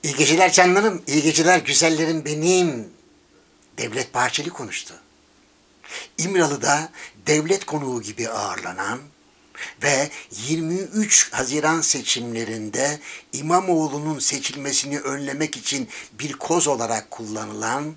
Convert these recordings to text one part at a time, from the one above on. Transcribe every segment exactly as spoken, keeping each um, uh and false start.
İyi geceler canlarım, iyi geceler güzellerim benim. Devlet Bahçeli konuştu. İmralı'da devlet konuğu gibi ağırlanan ve yirmi üç Haziran seçimlerinde İmamoğlu'nun seçilmesini önlemek için bir koz olarak kullanılan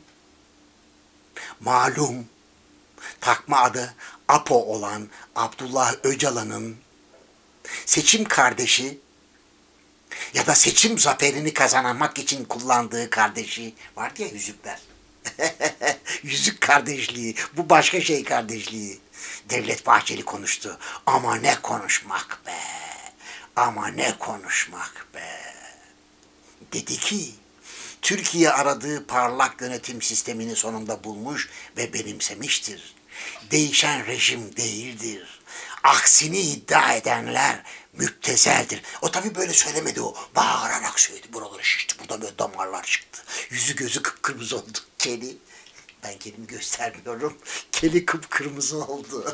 malum takma adı Apo olan Abdullah Öcalan'ın seçim kardeşi ya da seçim zaferini kazanmak için kullandığı kardeşi vardı ya, yüzükler. Yüzük kardeşliği, bu başka şey kardeşliği. Devlet Bahçeli konuştu. Ama ne konuşmak be. Ama ne konuşmak be. Dedi ki, Türkiye aradığı parlak yönetim sistemini sonunda bulmuş ve benimsemiştir. Değişen rejim değildir. Aksini iddia edenler müptezeldir. O tabii böyle söylemedi o. Bağırarak söyledi. Buraları şişti. Buradan böyle damarlar çıktı. Yüzü gözü kıpkırmızı oldu. Keli. Ben kendimi göstermiyorum. Keli kıpkırmızı oldu.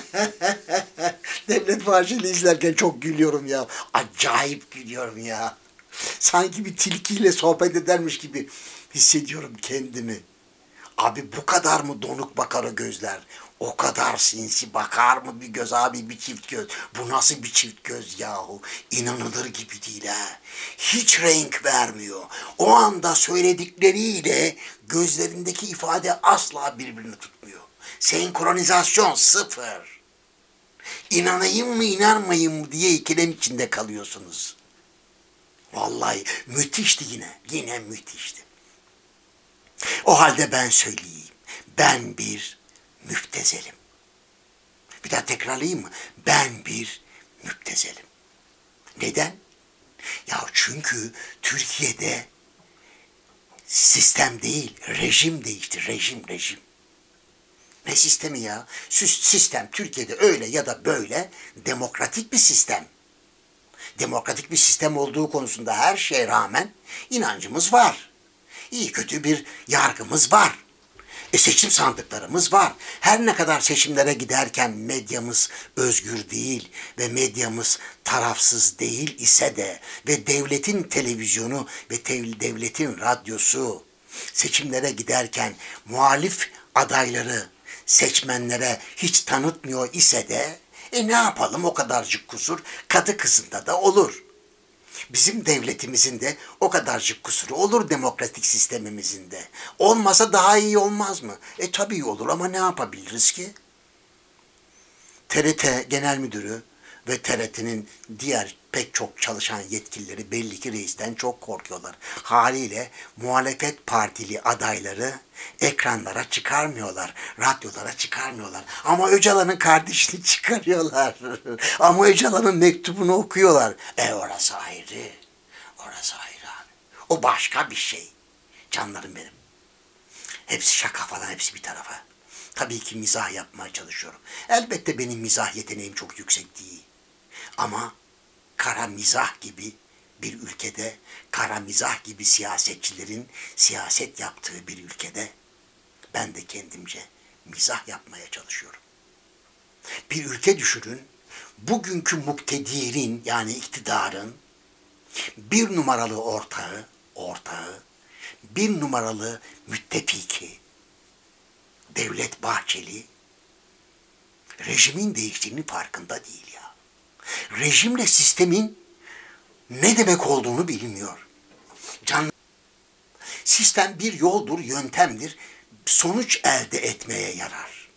Devlet Bahçeli izlerken çok gülüyorum ya. Acayip gülüyorum ya. Sanki bir tilkiyle sohbet edermiş gibi hissediyorum kendimi. Abi bu kadar mı donuk bakar o gözler? O kadar sinsi bakar mı bir göz abi, bir çift göz? Bu nasıl bir çift göz yahu? İnanılır gibi değil ha. Hiç renk vermiyor. O anda söyledikleriyle gözlerindeki ifade asla birbirini tutmuyor. Senkronizasyon sıfır. İnanayım mı inanmayayım mı diye ikilem içinde kalıyorsunuz. Vallahi müthişti yine. Yine müthişti. O halde ben söyleyeyim. Ben bir müptezelim. Bir daha tekrarlayayım mı? Ben bir müptezelim. Neden? Ya çünkü Türkiye'de sistem değil, rejim değişti. Rejim, rejim. Ne sistemi ya? Sistem Türkiye'de öyle ya da böyle demokratik bir sistem. Demokratik bir sistem olduğu konusunda her şeye rağmen inancımız var. İyi kötü bir yargımız var. E seçim sandıklarımız var. Her ne kadar seçimlere giderken medyamız özgür değil ve medyamız tarafsız değil ise de ve devletin televizyonu ve devletin radyosu seçimlere giderken muhalif adayları seçmenlere hiç tanıtmıyor ise de e ne yapalım, o kadarcık kusur kadı kızında da olur. Bizim devletimizin de o kadarcık kusuru olur, demokratik sistemimizin de. Olmasa daha iyi olmaz mı? E tabii olur ama ne yapabiliriz ki? T R T Genel Müdürü ve T R T'nin diğer pek çok çalışan yetkilileri belli ki reisten çok korkuyorlar. Haliyle muhalefet partili adayları ekranlara çıkarmıyorlar, radyolara çıkarmıyorlar. Ama Öcalan'ın kardeşini çıkarıyorlar. Ama Öcalan'ın mektubunu okuyorlar. E orası ayrı. Orası ayrı abi. O başka bir şey. Canlarım benim. Hepsi şaka falan, hepsi bir tarafa. Tabii ki mizah yapmaya çalışıyorum. Elbette benim mizah yeteneğim çok yüksek değil. Ama kara mizah gibi bir ülkede, kara mizah gibi siyasetçilerin siyaset yaptığı bir ülkede ben de kendimce mizah yapmaya çalışıyorum. Bir ülke düşünün, bugünkü muktedirin yani iktidarın bir numaralı ortağı, ortağı, bir numaralı müttefiki Devlet Bahçeli rejimin değiştiğinin farkında değil ya. Rejimle sistemin ne demek olduğunu bilmiyor. Can sistem bir yoldur, yöntemdir. Sonuç elde etmeye yarar.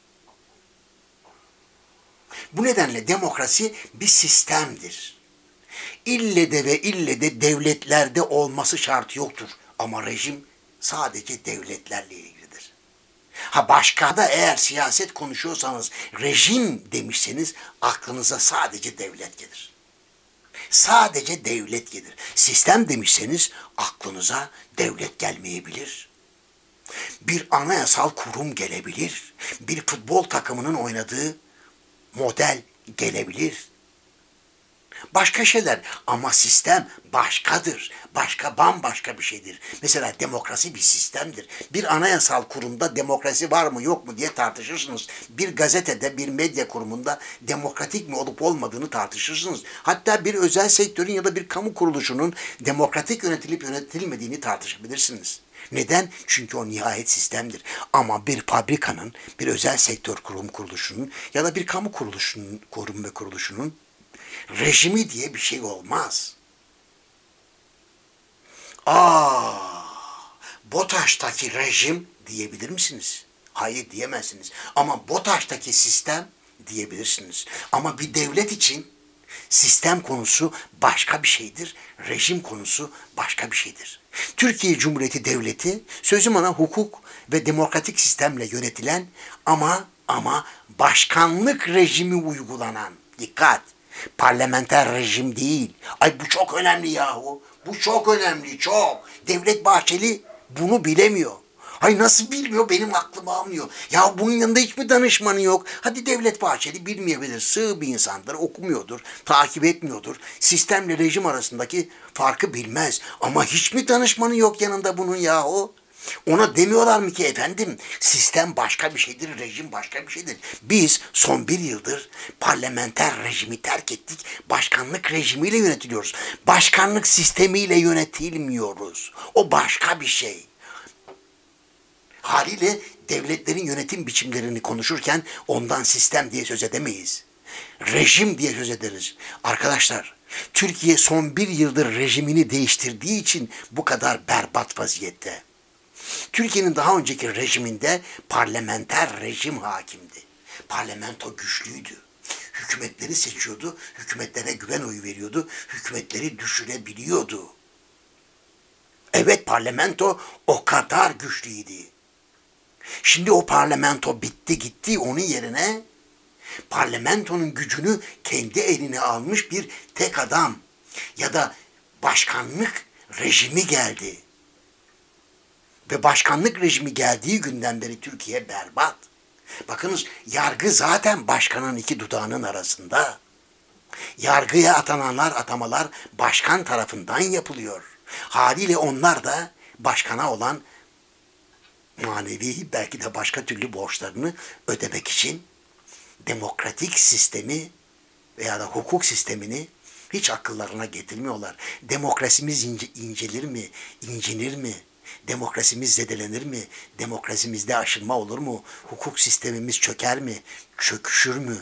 Bu nedenle demokrasi bir sistemdir. İlle de ve ille de devletlerde olması şart yoktur. Ama rejim sadece devletlerle ilgilidir. Ha başka da eğer siyaset konuşuyorsanız, rejim demişseniz aklınıza sadece devlet gelir. Sadece devlet gelir. Sistem demişseniz aklınıza devlet gelmeyebilir. Bir anayasal kurum gelebilir. Bir futbol takımının oynadığı model gelebilir. başka şeyler ama sistem başkadır. Başka, bambaşka bir şeydir. Mesela demokrasi bir sistemdir. Bir anayasal kurumda demokrasi var mı yok mu diye tartışırsınız. Bir gazetede, bir medya kurumunda demokratik mi olup olmadığını tartışırsınız. Hatta bir özel sektörün ya da bir kamu kuruluşunun demokratik yönetilip yönetilmediğini tartışabilirsiniz. Neden? Çünkü o nihayet sistemdir. Ama bir fabrikanın, bir özel sektör kurum kuruluşunun ya da bir kamu kuruluşunun, kurum ve kuruluşunun rejimi diye bir şey olmaz. Aa, BOTAŞ'taki rejim diyebilir misiniz? Hayır diyemezsiniz. Ama BOTAŞ'taki sistem diyebilirsiniz. Ama bir devlet için sistem konusu başka bir şeydir. Rejim konusu başka bir şeydir. Türkiye Cumhuriyeti Devleti sözüm ona hukuk ve demokratik sistemle yönetilen ama ama başkanlık rejimi uygulanan, dikkat, parlamenter rejim değil. Ay bu çok önemli yahu. Bu çok önemli, çok. Devlet Bahçeli bunu bilemiyor. Hay nasıl bilmiyor, benim aklım almıyor. Ya bunun yanında hiçbir danışmanı yok. Hadi Devlet Bahçeli bilmeyebilir. Sığ bir insandır, okumuyordur, takip etmiyordur. Sistemle rejim arasındaki farkı bilmez. Ama hiç mi danışmanı yok yanında bunun yahu? Ona demiyorlar mı ki efendim sistem başka bir şeydir, rejim başka bir şeydir. Biz son bir yıldır parlamenter rejimi terk ettik. Başkanlık rejimiyle yönetiliyoruz. Başkanlık sistemiyle yönetilmiyoruz. O başka bir şey. Haliyle devletlerin yönetim biçimlerini konuşurken ondan sistem diye söz edemeyiz. Rejim diye söz ederiz. Arkadaşlar, Türkiye son bir yıldır rejimini değiştirdiği için bu kadar berbat vaziyette. Türkiye'nin daha önceki rejiminde parlamenter rejim hakimdi. Parlamento güçlüydü. Hükümetleri seçiyordu, hükümetlere güven oyu veriyordu, hükümetleri düşürebiliyordu. Evet, parlamento o kadar güçlüydü. Şimdi o parlamento bitti gitti, onun yerine parlamentonun gücünü kendi eline almış bir tek adam ya da başkanlık rejimi geldi. Ve başkanlık rejimi geldiği günden beri Türkiye berbat. Bakınız, yargı zaten başkanın iki dudağının arasında. Yargıya atananlar, atamalar başkan tarafından yapılıyor. Haliyle onlar da başkana olan manevi, belki de başka türlü borçlarını ödemek için demokratik sistemi veya da hukuk sistemini hiç akıllarına getirmiyorlar. Demokrasimiz ince, incelir mi, incinir mi? Demokrasimiz zedelenir mi? Demokrasimizde aşınma olur mu? Hukuk sistemimiz çöker mi? Çöküşür mü?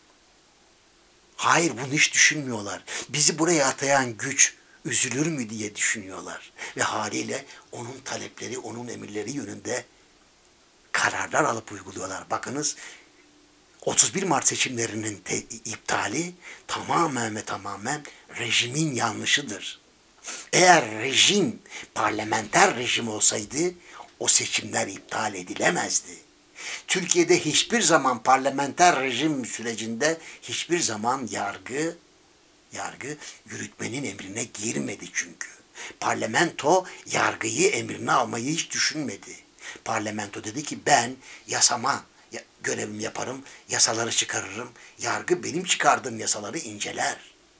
Hayır, bunu hiç düşünmüyorlar. Bizi buraya atayan güç üzülür mü diye düşünüyorlar. Ve haliyle onun talepleri, onun emirleri yönünde kararlar alıp uyguluyorlar. Bakınız, otuz bir Mart seçimlerinin te- iptali tamamen ve tamamen rejimin yanlışıdır. Eğer rejim parlamenter rejim olsaydı o seçimler iptal edilemezdi. Türkiye'de hiçbir zaman parlamenter rejim sürecinde hiçbir zaman yargı yargı yürütmenin emrine girmedi çünkü. Parlamento yargıyı emrine almayı hiç düşünmedi. Parlamento dedi ki ben yasama görevimi yaparım, yasaları çıkarırım. Yargı benim çıkardığım yasaları inceler.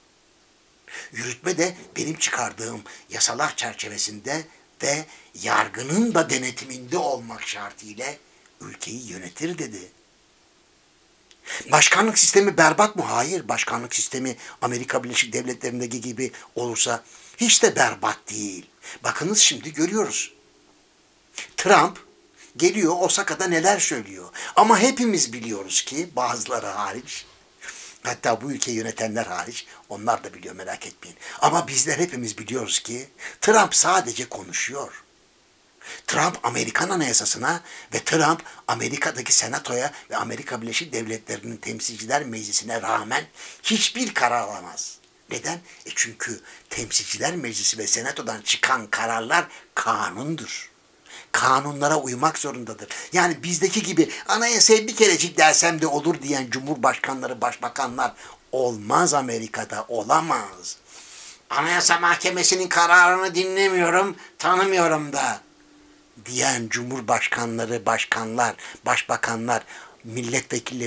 Yürütme de benim çıkardığım yasalar çerçevesinde ve yargının da denetiminde olmak şartıyla ülkeyi yönetir dedi. Başkanlık sistemi berbat mı? Hayır. Başkanlık sistemi Amerika Birleşik Devletleri'ndeki gibi olursa hiç de berbat değil. Bakınız şimdi görüyoruz. Trump geliyor Osaka'da neler söylüyor. Ama hepimiz biliyoruz ki bazıları hariç, hatta bu ülkeyi yönetenler hariç, onlar da biliyor, merak etmeyin. Ama bizler hepimiz biliyoruz ki Trump sadece konuşuyor. Trump Amerikan Anayasası'na ve Trump Amerika'daki Senato'ya ve Amerika Birleşik Devletleri'nin Temsilciler Meclisi'ne rağmen hiçbir karar alamaz. Neden? E çünkü Temsilciler Meclisi ve Senato'dan çıkan kararlar kanundur. Kanunlara uymak zorundadır. Yani bizdeki gibi anayasayı bir kerecik dersem de olur diyen cumhurbaşkanları, başbakanlar olmaz Amerika'da, olamaz. Anayasa Mahkemesi'nin kararını dinlemiyorum, tanımıyorum da diyen cumhurbaşkanları, başkanlar, başbakanlar, milletvekilleri,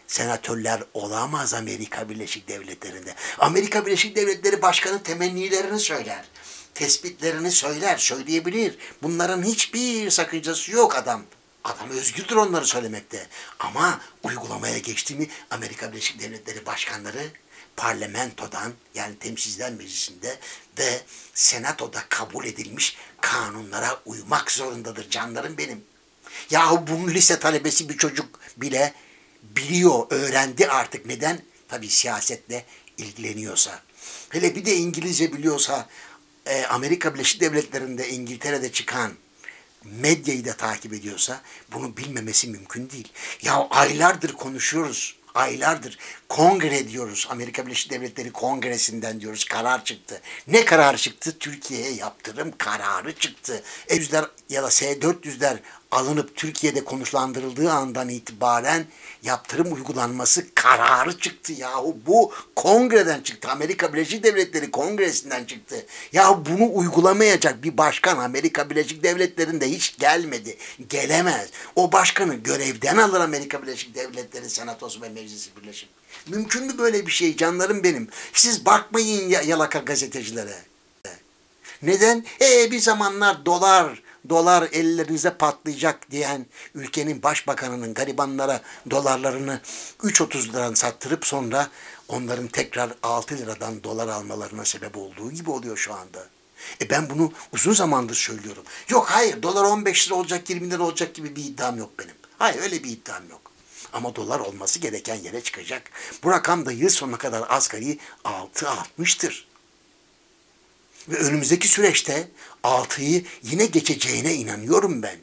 senatörler olamaz Amerika Birleşik Devletleri'nde. Amerika Birleşik Devletleri Başkanı temennilerini söyler. Tespitlerini söyler, söyleyebilir. Bunların hiçbir sakıncası yok adam. Adam özgürdür onları söylemekte. Ama uygulamaya geçti mi Amerika Birleşik Devletleri Başkanları parlamentodan, yani Temsilciler Meclisi'nde ve senatoda kabul edilmiş kanunlara uymak zorundadır canlarım benim. Yahu bunu lise talebesi bir çocuk bile biliyor, öğrendi artık. Neden? Tabii siyasetle ilgileniyorsa. Hele bir de İngilizce biliyorsa, e, Amerika Birleşik Devletleri'nde, İngiltere'de çıkan medyayı da takip ediyorsa bunu bilmemesi mümkün değil. Ya aylardır konuşuyoruz. Aylardır kongre diyoruz. Amerika Birleşik Devletleri Kongresi'nden diyoruz. Karar çıktı. Ne karar çıktı? Türkiye'ye yaptırım kararı çıktı. E yüzler ya da S dört yüzler alınıp Türkiye'de konuşlandırıldığı andan itibaren yaptırım uygulanması kararı çıktı. Yahu bu kongreden çıktı. Amerika Birleşik Devletleri Kongresi'nden çıktı. Yahu bunu uygulamayacak bir başkan Amerika Birleşik Devletleri'nde hiç gelmedi. Gelemez. O başkanı görevden alır Amerika Birleşik Devletleri Senatosu ve Meclisi birleşip. Mümkün mü böyle bir şey canlarım benim? Siz bakmayın yalaka gazetecilere. Neden? E bir zamanlar dolar, dolar ellerinize patlayacak diyen ülkenin başbakanının garibanlara dolarlarını üç otuz liradan sattırıp sonra onların tekrar altı liradan dolar almalarına sebep olduğu gibi oluyor şu anda. E ben bunu uzun zamandır söylüyorum. Yok hayır, dolar on beş lira olacak, yirmi lira olacak gibi bir iddiam yok benim. Hayır, öyle bir iddiam yok. Ama dolar olması gereken yere çıkacak. Bu rakam da yıl sonuna kadar asgari altı altmıştır. Ve önümüzdeki süreçte altıyı yine geçeceğine inanıyorum ben.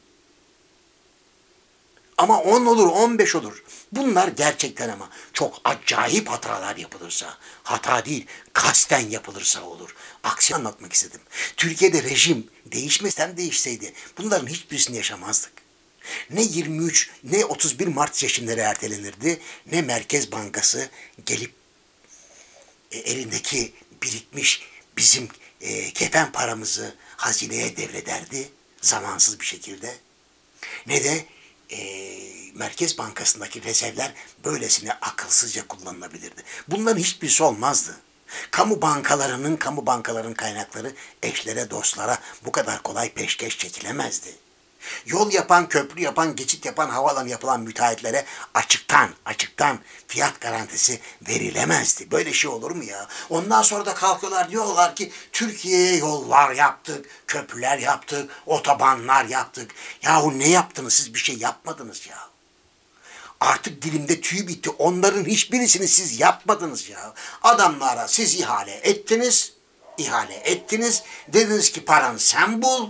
Ama on olur, on beş olur. Bunlar gerçekten ama çok acayip hatalar yapılırsa, hata değil, kasten yapılırsa olur. Aksi anlatmak istedim. Türkiye'de rejim değişmesen değişseydi bunların hiçbirisini yaşamazdık. Ne yirmi üç ne otuz bir Mart seçimleri ertelenirdi, ne Merkez Bankası gelip e, elindeki birikmiş bizim e, kefen paramızı hazineye devrederdi zamansız bir şekilde, ne de e, Merkez Bankası'ndaki rezervler böylesine akılsızca kullanılabilirdi. Bunların hiçbirisi olmazdı. Kamu bankalarının, kamu bankalarının kaynakları eşlere, dostlara bu kadar kolay peşkeş çekilemezdi. Yol yapan, köprü yapan, geçit yapan, havaalanı yapılan müteahhitlere açıktan, açıktan fiyat garantisi verilemezdi. Böyle şey olur mu ya? Ondan sonra da kalkıyorlar, diyorlar ki Türkiye'ye yollar yaptık, köprüler yaptık, otobanlar yaptık. Yahu ne yaptınız? Siz bir şey yapmadınız ya. Artık dilimde tüy bitti. Onların hiçbirisini siz yapmadınız ya. Adamlara siz ihale ettiniz, ihale ettiniz. Dediniz ki paranı sen bul.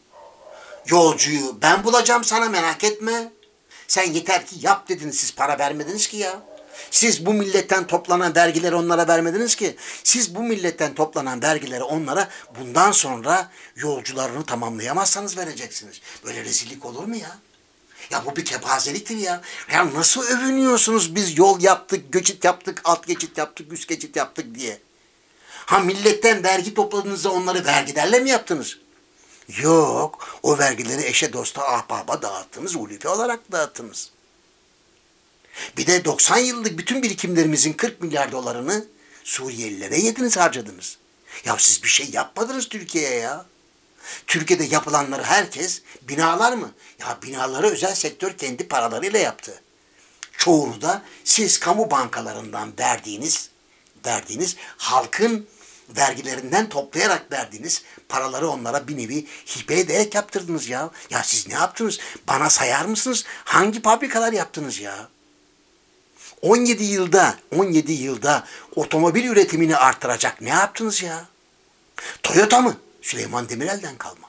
Yolcuyu ben bulacağım sana, merak etme. Sen yeter ki yap dediniz, siz para vermediniz ki ya. Siz bu milletten toplanan vergileri onlara vermediniz ki. Siz bu milletten toplanan vergileri onlara bundan sonra yolcularını tamamlayamazsanız vereceksiniz. Böyle rezillik olur mu ya? Ya bu bir kepazeliktir ya. Ya nasıl övünüyorsunuz biz yol yaptık, geçit yaptık, alt geçit yaptık, üst geçit yaptık diye. Ha milletten vergi topladığınızda onları vergilerle mi yaptınız? Yok, o vergileri eşe, dosta, ahbaba dağıttınız, ulufe olarak dağıttınız. Bir de doksan yıllık bütün birikimlerimizin kırk milyar dolarını Suriyelilere yediniz, harcadınız. Ya siz bir şey yapmadınız Türkiye'ye ya. Türkiye'de yapılanları herkes, binalar mı? Ya binaları özel sektör kendi paralarıyla yaptı. Çoğunu da siz kamu bankalarından verdiğiniz, verdiğiniz halkın vergilerinden toplayarak verdiğiniz paraları onlara bir nevi hibe ederek yaptırdınız ya. Ya siz ne yaptınız? Bana sayar mısınız? Hangi fabrikalar yaptınız ya? on yedi yılda, on yedi yılda otomobil üretimini artıracak ne yaptınız ya? Toyota mı? Süleyman Demirel'den kalma.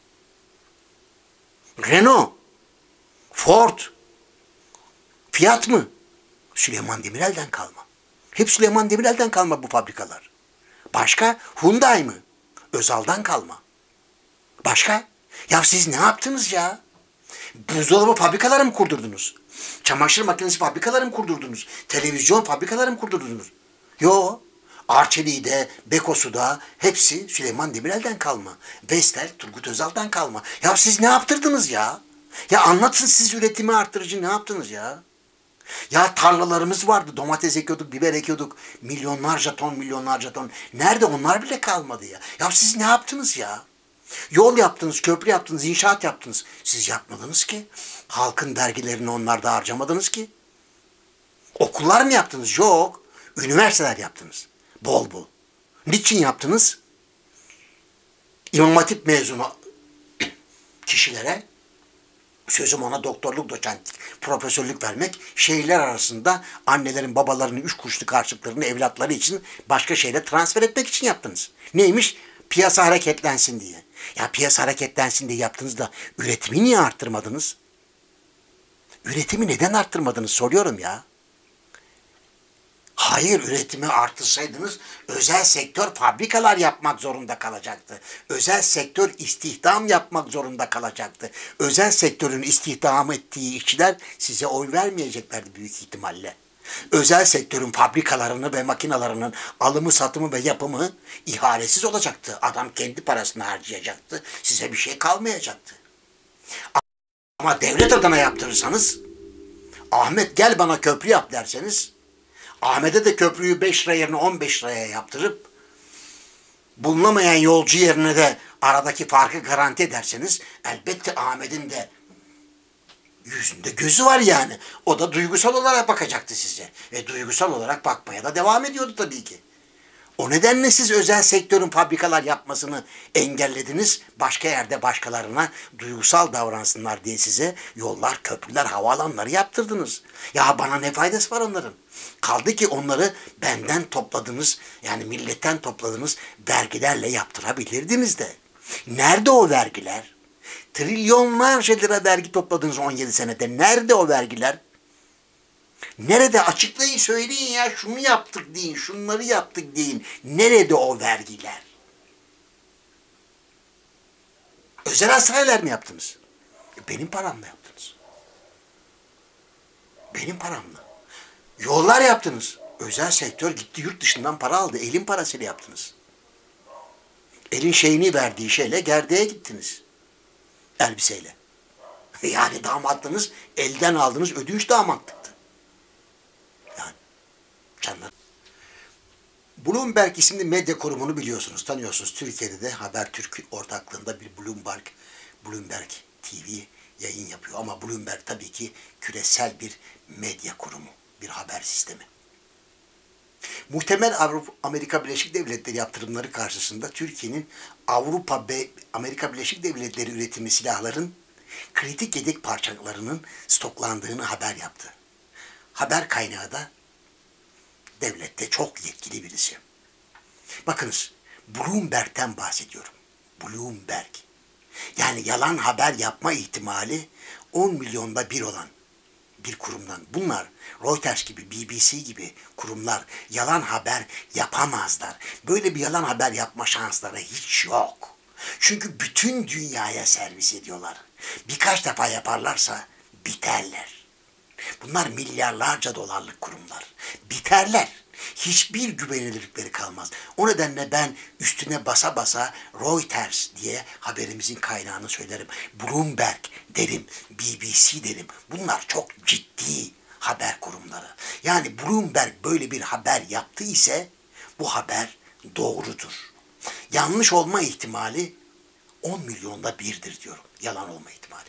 Renault, Ford, Fiat mı? Süleyman Demirel'den kalma. Hep Süleyman Demirel'den kalma bu fabrikalar. Başka? Hyundai mı? Özal'dan kalma. Başka? Ya siz ne yaptınız ya? Buzdolabı fabrikaları mı kurdurdunuz? Çamaşır makinesi fabrikaları mı kurdurdunuz? Televizyon fabrikaları mı kurdurdunuz? Yo. Arçelik'de, Bekosu'da hepsi Süleyman Demirel'den kalma. Vestel, Turgut Özal'dan kalma. Ya siz ne yaptırdınız ya? Ya anlatın, siz üretimi arttırıcı ne yaptınız ya? Ya tarlalarımız vardı. Domates ekiyorduk, biber ekiyorduk. Milyonlarca ton, milyonlarca ton. Nerede onlar bile kalmadı ya. Ya siz ne yaptınız ya? Yol yaptınız, köprü yaptınız, inşaat yaptınız. Siz yapmadınız ki. Halkın vergilerini onlarda harcamadınız ki. Okullar mı yaptınız? Yok. Üniversiteler yaptınız. Bol bol. Niçin yaptınız? İmam Hatip mezunu kişilere, sözüm ona doktorluk, doçentlik, profesörlük vermek, şehirler arasında annelerin, babalarının üç kuruşluk harçlıklarını evlatları için başka şehre transfer etmek için yaptınız. Neymiş? Piyasa hareketlensin diye. Ya piyasa hareketlensin diye yaptınız da üretimi niye arttırmadınız? Üretimi neden arttırmadınız soruyorum ya. Hayır, üretimi artırsaydınız özel sektör fabrikalar yapmak zorunda kalacaktı. Özel sektör istihdam yapmak zorunda kalacaktı. Özel sektörün istihdam ettiği işçiler size oy vermeyeceklerdi büyük ihtimalle. Özel sektörün fabrikalarını ve makinalarının alımı, satımı ve yapımı ihalesiz olacaktı. Adam kendi parasını harcayacaktı. Size bir şey kalmayacaktı. Ama devlet adına yaptırırsanız, Ahmet gel bana köprü yap derseniz, Ahmet'e de köprüyü beş lira yerine on beş liraya yaptırıp bulunamayan yolcu yerine de aradaki farkı garanti ederseniz elbette Ahmet'in de yüzünde gözü var yani. O da duygusal olarak bakacaktı size. Ve duygusal olarak bakmaya da devam ediyordu tabii ki. O nedenle siz özel sektörün fabrikalar yapmasını engellediniz. Başka yerde başkalarına duygusal davransınlar diye size yollar, köprüler, havaalanları yaptırdınız. Ya bana ne faydası var onların? Kaldı ki onları benden topladınız, yani milletten topladığınız vergilerle yaptırabilirdiniz de. Nerede o vergiler? Trilyonlarca lira vergi topladınız on yedi senede. Nerede o vergiler? Nerede? Açıklayın, söyleyin ya. Şunu yaptık deyin, şunları yaptık deyin. Nerede o vergiler? Özel hastaneler mi yaptınız? Benim paramla yaptınız. Benim paramla. Yollar yaptınız. Özel sektör gitti yurt dışından para aldı. Elin parasıyla yaptınız. Elin şeyini verdiği şeyle gerdeğe gittiniz. Elbiseyle. Yani damatlığınız elden aldığınız ödünç damatlıktı. Yani canlar. Bloomberg isimli medya kurumunu biliyorsunuz, tanıyorsunuz. Türkiye'de de Habertürk ortaklığında bir Bloomberg, Bloomberg T V yayın yapıyor. Ama Bloomberg tabii ki küresel bir medya kurumu, bir haber sistemi. Muhtemel Avrupa, Amerika Birleşik Devletleri yaptırımları karşısında Türkiye'nin Avrupa ve Amerika Birleşik Devletleri üretimi silahların kritik yedek parçalarının stoklandığını haber yaptı. Haber kaynağı da devlette çok yetkili birisi. Bakınız, Bloomberg'ten bahsediyorum. Bloomberg. Yani yalan haber yapma ihtimali on milyonda bir olan bir kurumdan. Bunlar Reuters gibi, B B C gibi kurumlar yalan haber yapamazlar. Böyle bir yalan haber yapma şansları hiç yok. Çünkü bütün dünyaya servis ediyorlar. Birkaç defa yaparlarsa biterler. Bunlar milyarlarca dolarlık kurumlar. Biterler. Hiçbir güvenilirlikleri kalmaz. O nedenle ben üstüne basa basa Reuters diye haberimizin kaynağını söylerim. Bloomberg derim, B B C derim. Bunlar çok ciddi haber kurumları. Yani Bloomberg böyle bir haber yaptı ise bu haber doğrudur. Yanlış olma ihtimali on milyonda birdir diyorum. Yalan olma ihtimali.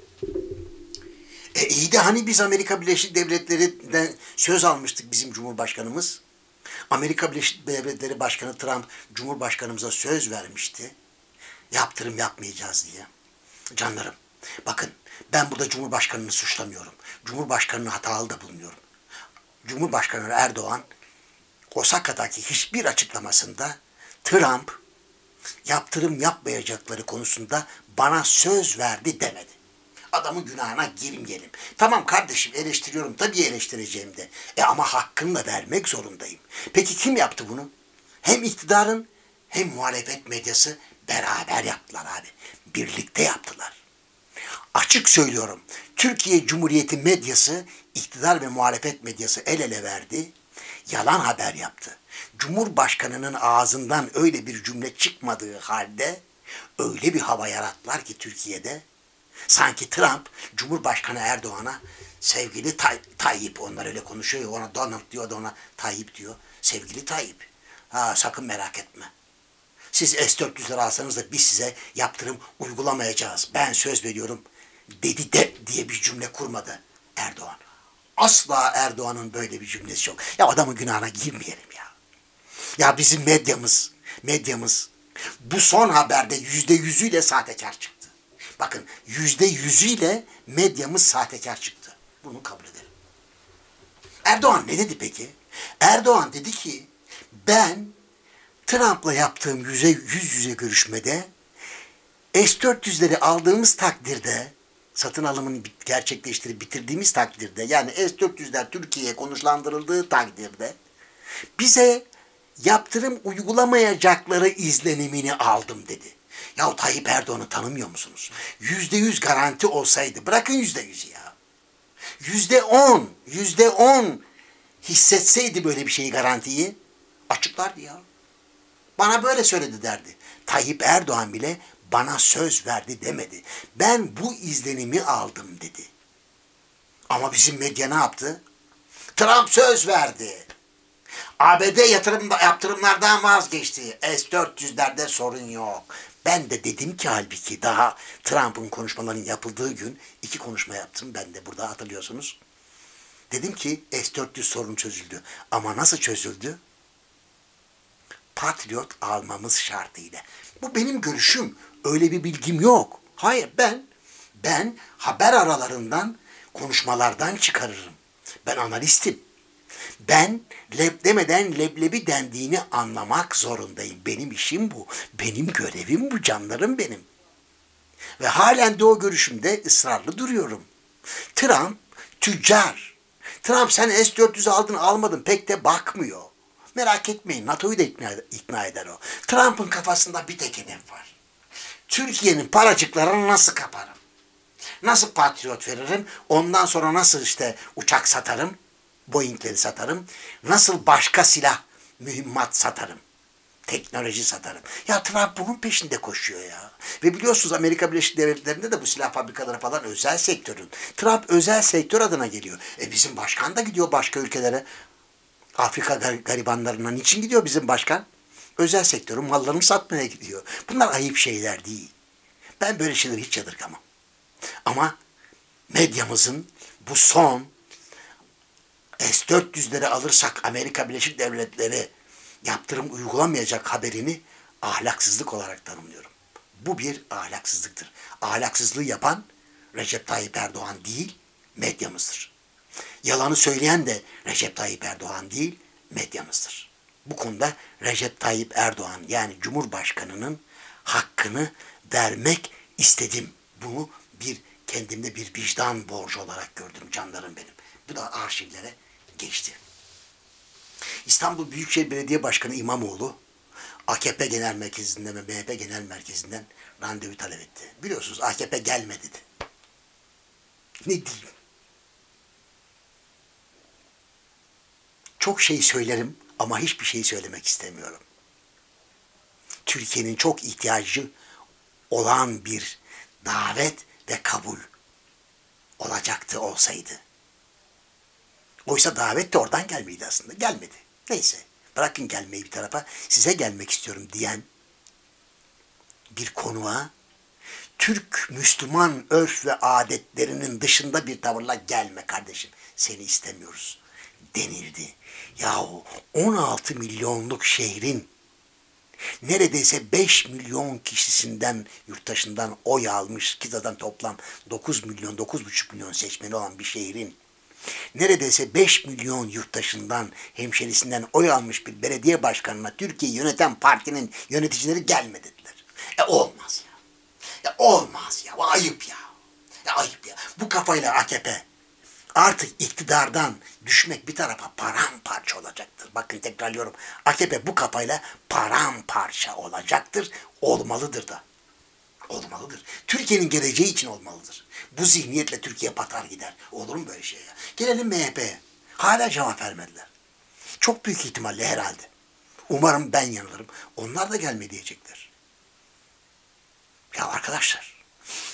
E iyi de hani biz Amerika Birleşik Devletleri'den söz almıştık bizim Cumhurbaşkanımız. Amerika Birleşik Devletleri Başkanı Trump Cumhurbaşkanımıza söz vermişti. Yaptırım yapmayacağız diye. Canlarım, bakın ben burada Cumhurbaşkanını suçlamıyorum. Cumhurbaşkanını hatalı da bulmuyorum. Cumhurbaşkanı Erdoğan Osaka'daki hiçbir açıklamasında Trump yaptırım yapmayacakları konusunda bana söz verdi demedi. Adamın günahına girmeyelim. Tamam kardeşim, eleştiriyorum, tabii eleştireceğim de. E ama hakkını da vermek zorundayım. Peki kim yaptı bunu? Hem iktidarın hem muhalefet medyası beraber yaptılar abi. Birlikte yaptılar. Açık söylüyorum. Türkiye Cumhuriyeti medyası, iktidar ve muhalefet medyası el ele verdi. Yalan haber yaptı. Cumhurbaşkanının ağzından öyle bir cümle çıkmadığı halde öyle bir hava yarattılar ki Türkiye'de, Sanki Trump, Cumhurbaşkanı Erdoğan'a sevgili Tay Tayyip, onlar öyle konuşuyor, ona Donald diyor da ona Tayyip diyor. Sevgili Tayyip, ha, sakın merak etme. Siz S dört yüzleri alsanız da biz size yaptırım uygulamayacağız. Ben söz veriyorum dedi de diye bir cümle kurmadı Erdoğan. Asla Erdoğan'ın böyle bir cümlesi yok. Ya adamın günahına girmeyelim ya. Ya bizim medyamız, medyamız bu son haberde yüzde yüzüyle sahtekar çıktı. Bakın yüzde yüzüyle medyamız sahtekar çıktı. Bunu kabul edelim. Erdoğan ne dedi peki? Erdoğan dedi ki ben Trump'la yaptığım yüze, yüz yüze görüşmede S dört yüzleri aldığımız takdirde, satın alımını gerçekleştirip bitirdiğimiz takdirde, yani S dört yüzler Türkiye'ye konuşlandırıldığı takdirde bize yaptırım uygulamayacakları izlenimini aldım dedi. Ya Tayyip Erdoğan'ı tanımıyor musunuz? Yüzde yüz garanti olsaydı, bırakın yüzde yüzü ya. Yüzde on, yüzde on hissetseydi böyle bir şeyi, garantiyi açıklardı ya. Bana böyle söyledi derdi. Tayyip Erdoğan bile bana söz verdi demedi. Ben bu izlenimi aldım dedi. Ama bizim medya ne yaptı? Trump söz verdi. A B D yatırım, yaptırımlardan vazgeçti. S dört yüzlerde sorun yok. Ben de dedim ki halbuki daha Trump'ın konuşmalarının yapıldığı gün iki konuşma yaptım. Ben de burada hatırlıyorsunuz. Dedim ki S dört yüz sorun çözüldü. Ama nasıl çözüldü? Patriot almamız şartıyla. Bu benim görüşüm. Öyle bir bilgim yok. Hayır, ben ben haber aralarından, konuşmalardan çıkarırım. Ben analistim. Ben leb demeden leblebi dendiğini anlamak zorundayım. Benim işim bu. Benim görevim bu, canlarım benim. Ve halen de o görüşümde ısrarlı duruyorum. Trump tüccar. Trump sen S dört yüz aldın almadın pek de bakmıyor. Merak etmeyin, NATO'yu da ikna, ikna eder o. Trump'ın kafasında bir tek hedef var. Türkiye'nin paracıklarını nasıl kaparım? Nasıl Patriot veririm? Ondan sonra nasıl işte uçak satarım? Boeing'leri satarım. Nasıl başka silah, mühimmat satarım? Teknoloji satarım. Ya Trump bunun peşinde koşuyor ya. Ve biliyorsunuz Amerika Birleşik Devletleri'nde de bu silah fabrikaları falan özel sektörün. Trump özel sektör adına geliyor. E bizim başkan da gidiyor başka ülkelere. Afrika garibanlarına niçin gidiyor bizim başkan? Özel sektörün mallarını satmaya gidiyor. Bunlar ayıp şeyler değil. Ben böyle şeyleri hiç yadırgamam. Ama medyamızın bu son S dört yüzleri alırsak Amerika Birleşik Devletleri yaptırım uygulamayacak haberini ahlaksızlık olarak tanımlıyorum. Bu bir ahlaksızlıktır. Ahlaksızlığı yapan Recep Tayyip Erdoğan değil, medyamızdır. Yalanı söyleyen de Recep Tayyip Erdoğan değil, medyamızdır. Bu konuda Recep Tayyip Erdoğan yani Cumhurbaşkanı'nın hakkını vermek istedim. Bunu bir kendimde bir vicdan borcu olarak gördüm canlarım benim. Bu da arşivlere geçti. İstanbul Büyükşehir Belediye Başkanı İmamoğlu A K P Genel Merkezi'nden ve M H P Genel Merkezi'nden randevu talep etti. Biliyorsunuz A K P gelme dedi. Ne diyeyim? Çok şey söylerim ama hiçbir şey söylemek istemiyorum. Türkiye'nin çok ihtiyacı olan bir davet ve kabul olacaktı olsaydı. Oysa davet de oradan gelmeydi aslında. Gelmedi. Neyse. Bırakın gelmeyi bir tarafa. Size gelmek istiyorum diyen bir konuğa Türk Müslüman örf ve adetlerinin dışında bir tavırla gelme kardeşim. Seni istemiyoruz denildi. Yahu on altı milyonluk şehrin neredeyse beş milyon kişisinden, yurttaşından oy almış ki zaten toplam dokuz milyon, dokuz buçuk milyon seçmeni olan bir şehrin neredeyse beş milyon yurttaşından, hemşerisinden oy almış bir belediye başkanına Türkiye'yi yöneten partinin yöneticileri gelme dediler. E olmaz ya. Ya olmaz ya. O ayıp ya. Ya ayıp ya. Bu kafayla A K P artık iktidardan düşmek bir tarafa paramparça olacaktır. Bakın tekrarlıyorum. A K P bu kafayla paramparça olacaktır. Olmalıdır da. Olmalıdır. Türkiye'nin geleceği için olmalıdır. Bu zihniyetle Türkiye batar gider. Olur mu böyle şey ya? Gelelim M H P'ye. Hala cevap vermediler. Çok büyük ihtimalle herhalde. Umarım ben yanılırım. Onlar da gelme diyecekler. Ya arkadaşlar,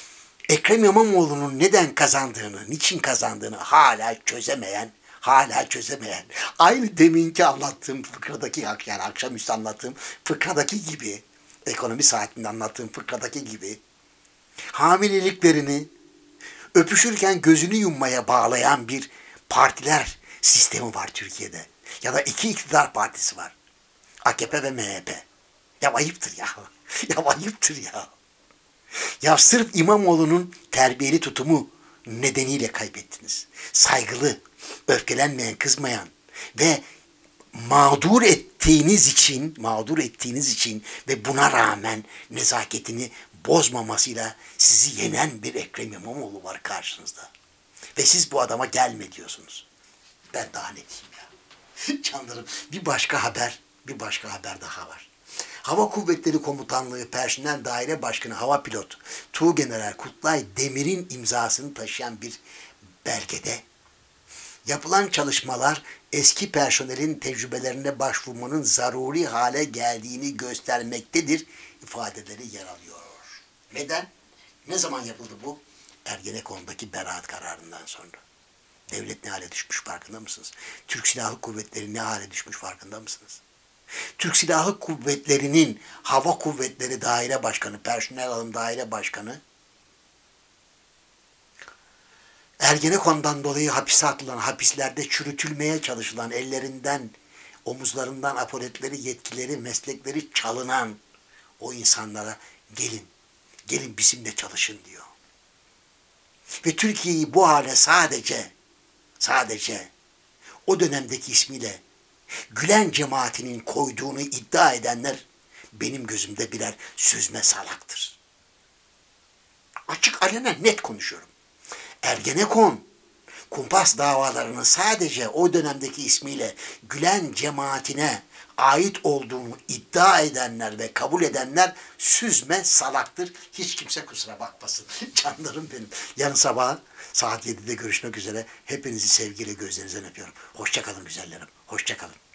Ekrem İmamoğlu'nun neden kazandığını, niçin kazandığını hala çözemeyen, hala çözemeyen, aynı deminki anlattığım fıkradaki, yani akşamüstü anlattığım fıkradaki gibi, ekonomi saatinde anlattığım fıkradaki gibi, hamileliklerini öpüşürken gözünü yummaya bağlayan bir partiler sistemi var Türkiye'de. Ya da iki iktidar partisi var. A K P ve M H P. Ya ayıptır ya. Ya ayıptır ya. Ya sırf İmamoğlu'nun terbiyeli tutumu nedeniyle kaybettiniz. Saygılı, öfkelenmeyen, kızmayan ve mağdur ettiğiniz için, mağdur ettiğiniz için ve buna rağmen nezaketini bozmamasıyla sizi yenen bir Ekrem İmamoğlu var karşınızda. Ve siz bu adama gelme diyorsunuz. Ben daha ne diyeyim ya. Canlarım, bir başka haber, bir başka haber daha var. Hava Kuvvetleri Komutanlığı Personel Daire Başkanı Hava Pilot Tuğgeneral Kutlay Demir'in imzasını taşıyan bir belgede yapılan çalışmalar eski personelin tecrübelerine başvurmanın zaruri hale geldiğini göstermektedir ifadeleri yer alıyor. Neden? Ne zaman yapıldı bu? Ergenekon'daki beraat kararından sonra. Devlet ne hale düşmüş farkında mısınız? Türk Silahlı Kuvvetleri ne hale düşmüş farkında mısınız? Türk Silahlı Kuvvetleri'nin Hava Kuvvetleri Daire Başkanı, Personel Alım Daire Başkanı, Ergenekon'dan dolayı hapise atılan, hapislerde çürütülmeye çalışılan, ellerinden, omuzlarından apoletleri, yetkileri, meslekleri çalınan o insanlara gelin, gelin bizimle çalışın diyor. Ve Türkiye'yi bu hale sadece, sadece o dönemdeki ismiyle Gülen cemaatinin koyduğunu iddia edenler benim gözümde birer süzme salaktır. Açık alenen net konuşuyorum. Ergenekon, kumpas davalarının sadece o dönemdeki ismiyle Gülen cemaatine ait olduğunu iddia edenler ve kabul edenler süzme salaktır. Hiç kimse kusura bakmasın. Canlarım benim. Yarın sabah saat yedide görüşmek üzere. Hepinizi sevgiyle gözlerinizden öpüyorum. Hoşça kalın güzellerim. Hoşça kalın.